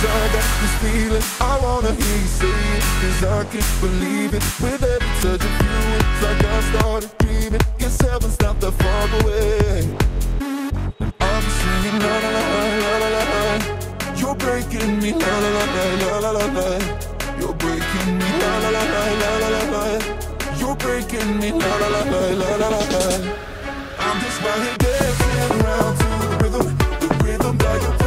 I got this feeling, I wanna hear you say it, 'cause I can't believe it. With every touch of you, it's like I started dreaming. Guess heaven's not that far away. And I'm singing la la la la la la la. You're breaking me la la la la la la la. You're breaking me la la la la la la la. You're breaking me la la la la la la la. I'm just right here dancing around to the rhythm that you're